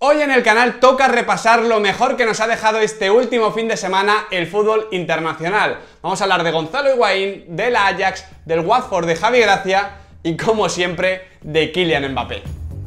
Hoy en el canal toca repasar lo mejor que nos ha dejado este último fin de semana el fútbol internacional. Vamos a hablar de Gonzalo Higuaín, del Ajax, del Watford de Javi Gracia y, como siempre, de Kylian Mbappé.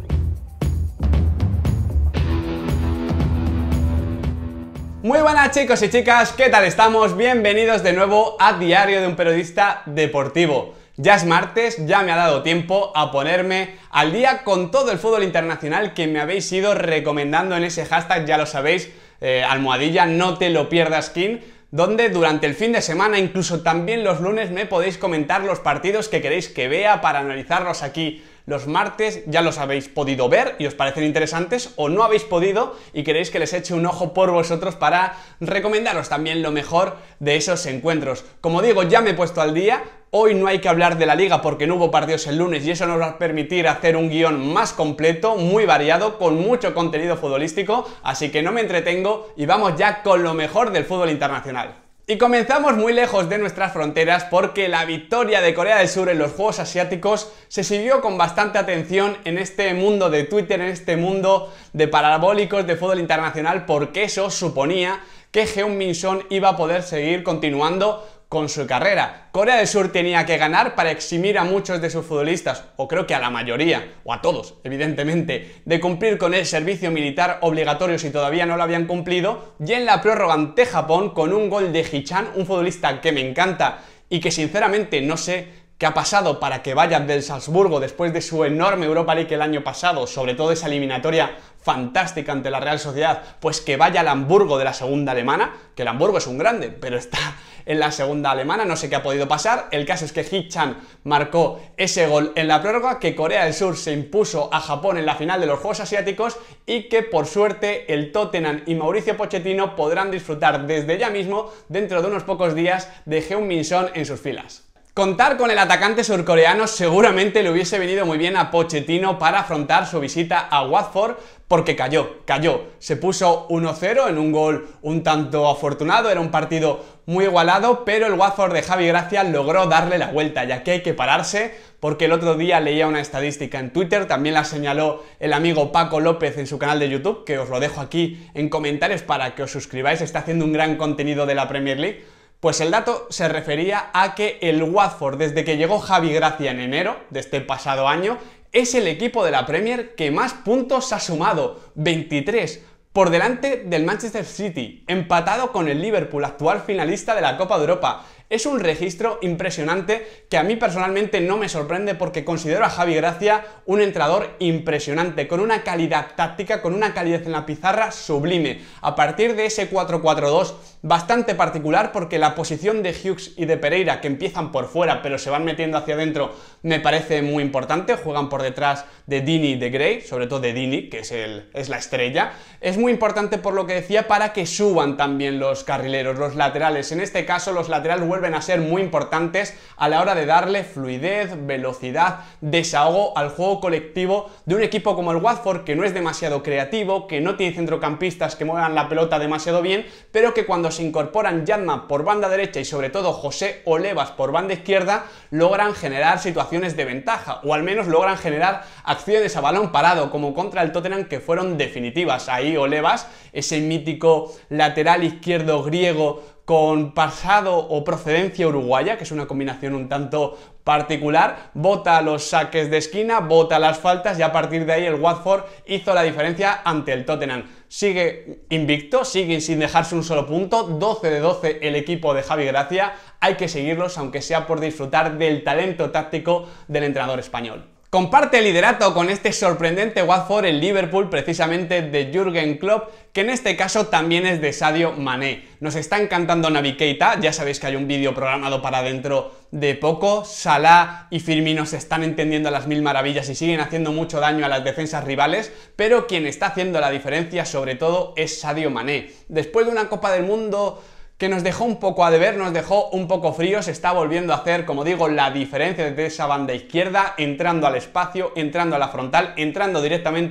Muy buenas chicos y chicas, ¿qué tal estamos? Bienvenidos de nuevo a Diario de un Periodista Deportivo. Ya es martes, ya me ha dado tiempo a ponerme al día con todo el fútbol internacional que me habéis ido recomendando en ese hashtag, ya lo sabéis, almohadilla, no te lo pierdas King, donde durante el fin de semana, incluso también los lunes, me podéis comentar los partidos que queréis que vea para analizarlos aquí. Los martes ya los habéis podido ver y os parecen interesantes, o no habéis podido y queréis que les eche un ojo por vosotros para recomendaros también lo mejor de esos encuentros. Como digo, ya me he puesto al día. Hoy no hay que hablar de la Liga porque no hubo partidos el lunes y eso nos va a permitir hacer un guión más completo, muy variado, con mucho contenido futbolístico, así que no me entretengo y vamos ya con lo mejor del fútbol internacional. Y comenzamos muy lejos de nuestras fronteras porque la victoria de Corea del Sur en los Juegos Asiáticos se siguió con bastante atención en este mundo de Twitter, en este mundo de parabólicos de fútbol internacional, porque eso suponía que Heung-min Son iba a poder seguir continuando con su carrera. Corea del Sur tenía que ganar para eximir a muchos de sus futbolistas, o creo que a la mayoría, o a todos, evidentemente, de cumplir con el servicio militar obligatorio si todavía no lo habían cumplido, y en la prórroga ante Japón, con un gol de Hee-chan, un futbolista que me encanta y que sinceramente no sé qué ha pasado para que vaya del Salzburgo después de su enorme Europa League el año pasado, sobre todo esa eliminatoria fantástica ante la Real Sociedad, pues que vaya al Hamburgo de la segunda alemana, que el Hamburgo es un grande, pero está en la segunda alemana, no sé qué ha podido pasar. El caso es que Hee-chan marcó ese gol en la prórroga, que Corea del Sur se impuso a Japón en la final de los Juegos Asiáticos y que por suerte el Tottenham y Mauricio Pochettino podrán disfrutar desde ya mismo, dentro de unos pocos días, de Heung-min Son en sus filas. Contar con el atacante surcoreano seguramente le hubiese venido muy bien a Pochettino para afrontar su visita a Watford, porque cayó. Se puso 1-0 en un gol un tanto afortunado, era un partido muy igualado, pero el Watford de Javi Gracia logró darle la vuelta, ya que hay que pararse, porque el otro día leía una estadística en Twitter, también la señaló el amigo Paco López en su canal de YouTube, que os lo dejo aquí en comentarios para que os suscribáis, está haciendo un gran contenido de la Premier League. Pues el dato se refería a que el Watford, desde que llegó Javi Gracia en enero de este pasado año, es el equipo de la Premier que más puntos ha sumado, 23, por delante del Manchester City, empatado con el Liverpool, actual finalista de la Copa de Europa. Es un registro impresionante que a mí personalmente no me sorprende porque considero a Javi Gracia un entrenador impresionante, con una calidad táctica, con una calidad en la pizarra sublime. A partir de ese 4-4-2 bastante particular, porque la posición de Hughes y de Pereira, que empiezan por fuera pero se van metiendo hacia adentro, me parece muy importante. Juegan por detrás de Dini y de Gray, sobre todo de Dini, que es la estrella. Es muy importante, por lo que decía, para que suban también los carrileros, los laterales. En este caso los laterales vuelven a ser muy importantes a la hora de darle fluidez, velocidad, desahogo al juego colectivo de un equipo como el Watford, que no es demasiado creativo, que no tiene centrocampistas que muevan la pelota demasiado bien, pero que cuando se incorporan Yatma por banda derecha y sobre todo José Olevas por banda izquierda, logran generar situaciones de ventaja, o al menos logran generar acciones a balón parado, como contra el Tottenham, que fueron definitivas. Ahí Olevas, ese mítico lateral izquierdo griego con pasado o procedencia uruguaya, que es una combinación un tanto particular, bota los saques de esquina, bota las faltas y a partir de ahí el Watford hizo la diferencia ante el Tottenham. Sigue invicto, sigue sin dejarse un solo punto, 12 de 12 el equipo de Javi Gracia, hay que seguirlos aunque sea por disfrutar del talento táctico del entrenador español. Comparte liderato con este sorprendente Watford el Liverpool, precisamente de Jürgen Klopp, que en este caso también es de Sadio Mané. Nos está encantando Naby Keita, ya sabéis que hay un vídeo programado para dentro de poco. Salah y Firmino se están entendiendo a las mil maravillas y siguen haciendo mucho daño a las defensas rivales, pero quien está haciendo la diferencia sobre todo es Sadio Mané. Después de una Copa del Mundo que nos dejó un poco a deber, nos dejó un poco frío, se está volviendo a hacer, como digo, la diferencia desde esa banda izquierda, entrando al espacio, entrando a la frontal, entrando directamente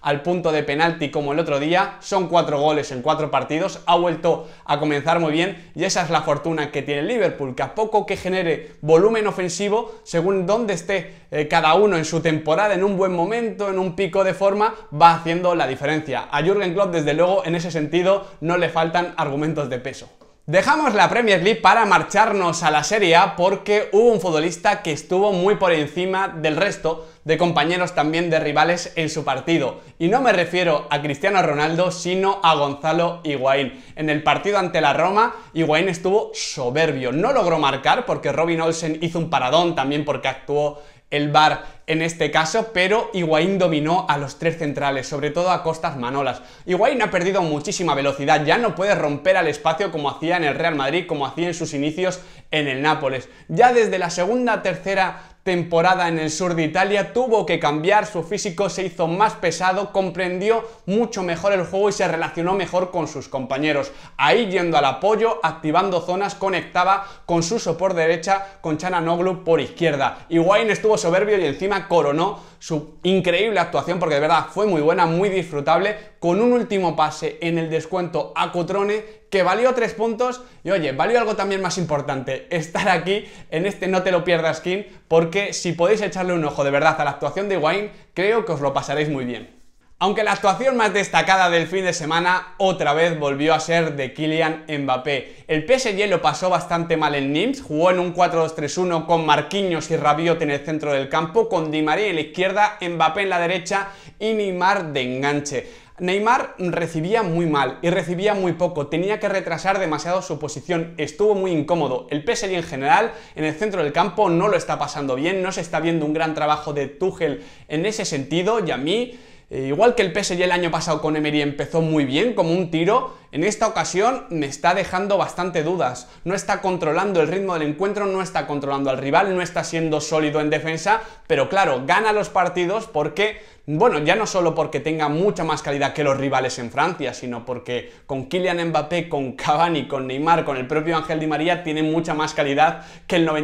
al punto de penalti como el otro día, son 4 goles en 4 partidos, ha vuelto a comenzar muy bien y esa es la fortuna que tiene el Liverpool, que a poco que genere volumen ofensivo, según donde esté cada uno en su temporada, en un buen momento, en un pico de forma, va haciendo la diferencia. A Jürgen Klopp, desde luego, en ese sentido, no le faltan argumentos de peso. Dejamos la Premier League para marcharnos a la Serie A porque hubo un futbolista que estuvo muy por encima del resto de compañeros también de rivales en su partido. Y no me refiero a Cristiano Ronaldo, sino a Gonzalo Higuaín. En el partido ante la Roma, Higuaín estuvo soberbio. No logró marcar porque Robin Olsen hizo un paradón, también porque actuó el VAR en este caso, pero Higuaín dominó a los 3 centrales, sobre todo a Costas Manolas. Higuaín ha perdido muchísima velocidad, ya no puede romper al espacio como hacía en el Real Madrid, como hacía en sus inicios en el Nápoles. Ya desde la segunda, tercera temporada en el sur de Italia tuvo que cambiar, su físico se hizo más pesado, comprendió mucho mejor el juego y se relacionó mejor con sus compañeros. Ahí yendo al apoyo, activando zonas, conectaba con Suso por derecha, con Çalhanoğlu por izquierda. Higuaín estuvo soberbio y encima coronó su increíble actuación, porque de verdad fue muy buena, muy disfrutable, con un último pase en el descuento a Cutrone que valió 3 puntos y oye, valió algo también más importante, estar aquí en este No Te Lo Pierdas Skin, porque si podéis echarle un ojo de verdad a la actuación de Higuaín, creo que os lo pasaréis muy bien. Aunque la actuación más destacada del fin de semana otra vez volvió a ser de Kylian Mbappé. El PSG lo pasó bastante mal en Nimes, jugó en un 4-2-3-1 con Marquinhos y Rabiot en el centro del campo, con Di María en la izquierda, Mbappé en la derecha y Neymar de enganche. Neymar recibía muy mal y recibía muy poco, tenía que retrasar demasiado su posición, estuvo muy incómodo. El PSG en general, en el centro del campo, no lo está pasando bien, no se está viendo un gran trabajo de Tuchel en ese sentido y a mí, igual que el PSG el año pasado con Emery empezó muy bien, como un tiro, en esta ocasión me está dejando bastante dudas. No está controlando el ritmo del encuentro, no está controlando al rival, no está siendo sólido en defensa, pero claro, gana los partidos porque, bueno, ya no solo porque tenga mucha más calidad que los rivales en Francia, sino porque con Kylian Mbappé, con Cavani, con Neymar, con el propio Ángel Di María, tiene mucha más calidad que el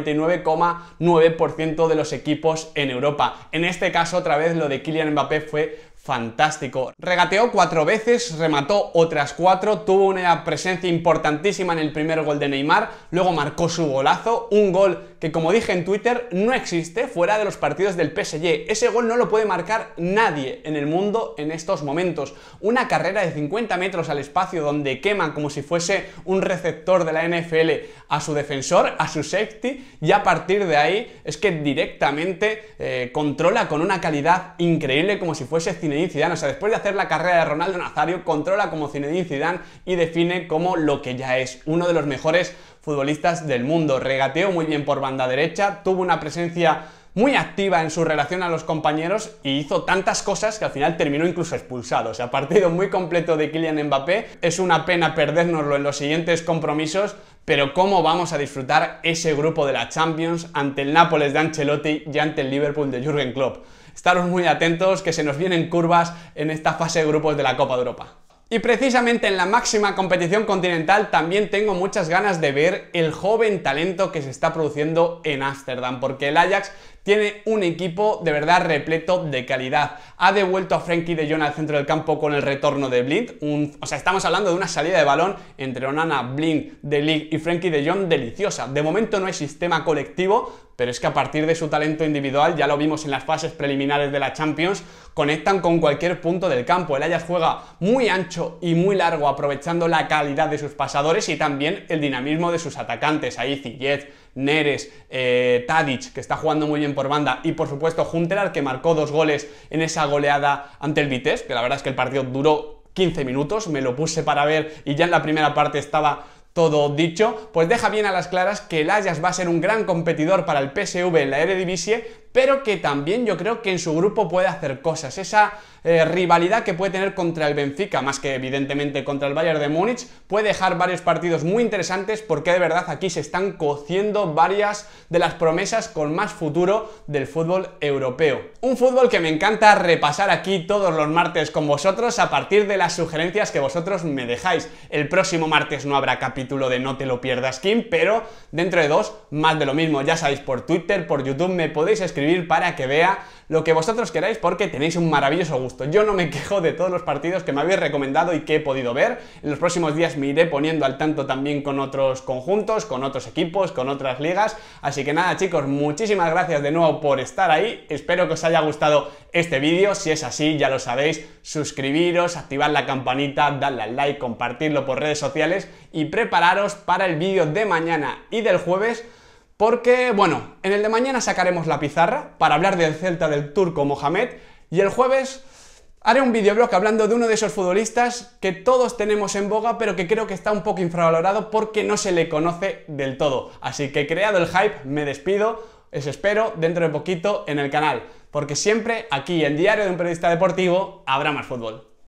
99,9% de los equipos en Europa. En este caso, otra vez, lo de Kylian Mbappé fue fantástico. Regateó 4 veces, remató otras 4, tuvo una presencia importantísima en el primer gol de Neymar, luego marcó su golazo, un gol que, como dije en Twitter, no existe fuera de los partidos del PSG. Ese gol no lo puede marcar nadie en el mundo en estos momentos. Una carrera de 50 metros al espacio donde quema como si fuese un receptor de la NFL a su defensor, a su safety, y a partir de ahí es que directamente controla con una calidad increíble como si fuese Zinedine Zidane. O sea, después de hacer la carrera de Ronaldo Nazario, controla como Zinedine Zidane y define como lo que ya es, uno de los mejores futbolistas del mundo. Regateó muy bien por banda derecha, tuvo una presencia muy activa en su relación a los compañeros y hizo tantas cosas que al final terminó incluso expulsado. O sea, partido muy completo de Kylian Mbappé. Es una pena perdérnoslo en los siguientes compromisos, pero cómo vamos a disfrutar ese grupo de la Champions ante el Nápoles de Ancelotti y ante el Liverpool de Jürgen Klopp. Estaros muy atentos, que se nos vienen curvas en esta fase de grupos de la Copa de Europa. Y precisamente en la máxima competición continental también tengo muchas ganas de ver el joven talento que se está produciendo en Ámsterdam, porque el Ajax tiene un equipo de verdad repleto de calidad. Ha devuelto a Frenkie de Jong al centro del campo con el retorno de Blind. O sea, estamos hablando de una salida de balón entre Onana, Blind, De Ligt y Frenkie de Jong deliciosa. De momento no hay sistema colectivo, pero es que a partir de su talento individual, ya lo vimos en las fases preliminares de la Champions, conectan con cualquier punto del campo. El Ajax juega muy ancho y muy largo, aprovechando la calidad de sus pasadores y también el dinamismo de sus atacantes. Ahí Ziyech, Neres, Tadic, que está jugando muy bien por banda, y por supuesto Huntelaar, que marcó 2 goles en esa goleada ante el Vitesse, que la verdad es que el partido duró 15 minutos, me lo puse para ver y ya en la primera parte estaba todo dicho. Pues deja bien a las claras que el Ajax va a ser un gran competidor para el PSV en la Eredivisie, pero que también yo creo que en su grupo puede hacer cosas. Esa rivalidad que puede tener contra el Benfica, más que evidentemente contra el Bayern de Múnich, puede dejar varios partidos muy interesantes, porque de verdad aquí se están cociendo varias de las promesas con más futuro del fútbol europeo. Un fútbol que me encanta repasar aquí todos los martes con vosotros a partir de las sugerencias que vosotros me dejáis. El próximo martes no habrá capítulo de No Te Lo Pierdas Skin, pero dentro de 2 más de lo mismo. Ya sabéis, por Twitter, por YouTube me podéis escribir suscribir para que vea lo que vosotros queráis, porque tenéis un maravilloso gusto. Yo no me quejo de todos los partidos que me habéis recomendado y que he podido ver. En los próximos días me iré poniendo al tanto también con otros conjuntos, con otros equipos, con otras ligas. Así que nada, chicos, muchísimas gracias de nuevo por estar ahí. Espero que os haya gustado este vídeo. Si es así, ya lo sabéis, suscribiros, activad la campanita, dadle al like, compartirlo por redes sociales y prepararos para el vídeo de mañana y del jueves, porque, bueno, en el de mañana sacaremos la pizarra para hablar del Celta del Turco Mohamed, y el jueves haré un videoblog hablando de uno de esos futbolistas que todos tenemos en boga, pero que creo que está un poco infravalorado porque no se le conoce del todo. Así que, creado el hype, me despido. Os espero dentro de poquito en el canal, porque siempre aquí en Diario de un Periodista Deportivo habrá más fútbol.